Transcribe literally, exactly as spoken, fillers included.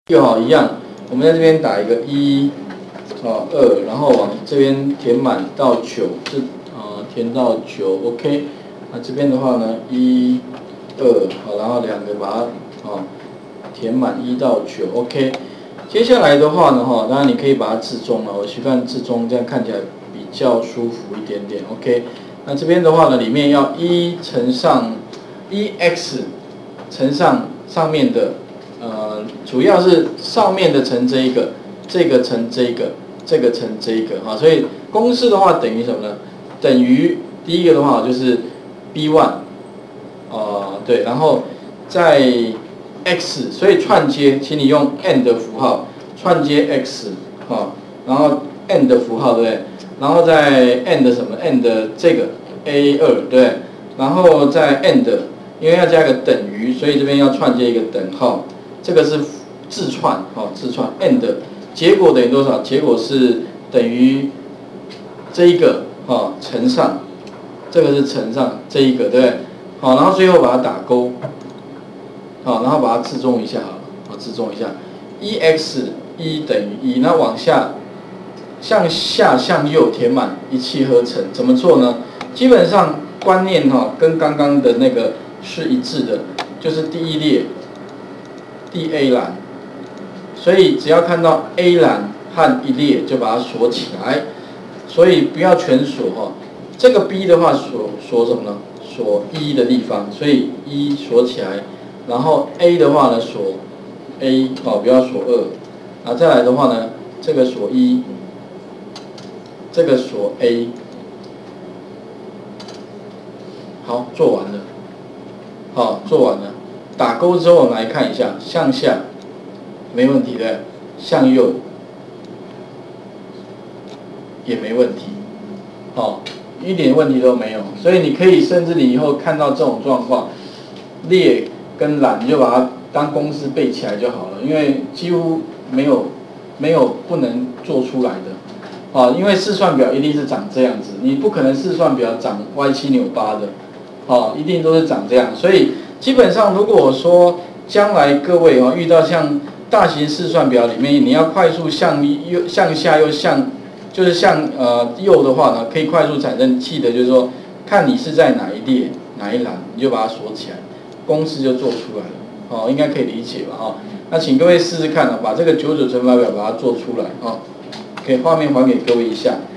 又好一样，我们在这边打一个一，哦二，然后往这边填满到九，这啊填到九 ，OK。那这边的话呢，一、二，好，然后两个把它啊填满一到九 ，OK。接下来的话呢，哈，当然你可以把它置中了，我习惯置中，这样看起来比较舒服一点点 ，OK。那这边的话呢，里面要一乘上一 x 乘上上面的。呃，主要是上面的乘这一个，这个乘这一个，这个乘这一个，哈，所以公式的话等于什么呢？等于第一个的话就是 b 一，呃，对，然后在 x， 所以串接，请你用 and 的符号串接 x， 哈，然后 and 的符号，对不对？然后再 and 什么 and 这个 a 二，对不对？然后再 and， 因为要加个等于，所以这边要串接一个等号。这个是自串，哦，自串 and 结果等于多少？结果是等于这一个，哦，乘上，这个是乘上这一个，对不对？好，然后最后把它打勾，好，然后把它置中一下，好了，好，置中一下，一 x 一等于一，那往下向下向右填满一气呵成，怎么做呢？基本上观念哈跟刚刚的那个是一致的，就是第一列。第 A 栏，所以只要看到 A 栏和一列就把它锁起来，所以不要全锁哈。这个 B 的话锁锁什么呢？锁一的地方，所以一锁起来，然后 A 的话呢锁 A 哦，不要锁二，啊再来的话呢，这个锁一，这个锁 A， 好，做完了，好，做完了。打勾之后，我们来看一下，向下没问题的，向右也没问题，哦，一点问题都没有。所以你可以甚至你以后看到这种状况，列跟栏就把它当公式背起来就好了，因为几乎没有没有不能做出来的，哦，因为试算表一定是长这样子，你不可能试算表长歪七扭八的，哦，一定都是长这样，所以。基本上，如果说将来各位哦遇到像大型试算表里面，你要快速向右、向下又向，就是向呃右的话呢，可以快速产生，记得就是说，看你是在哪一列哪一栏，你就把它锁起来，公式就做出来了，哦，应该可以理解吧？哦，那请各位试试看哦，把这个九九乘法表把它做出来哦，可以画面还给各位一下。